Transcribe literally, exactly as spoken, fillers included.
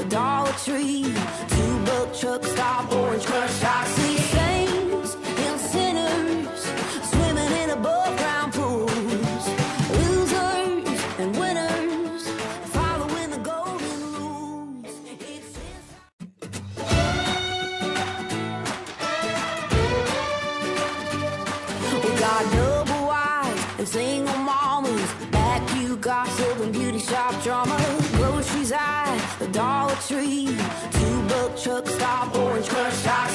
Dollar Tree, two buck truck stop, Orange Crush. I see saints and sinners swimming in above ground pools, losers and winners following the golden rules. It's we got double wides and single mamas, back you gossip and beauty shop drama, groceries at the Dollar Tree, two buck truck stop, Orange Crush. I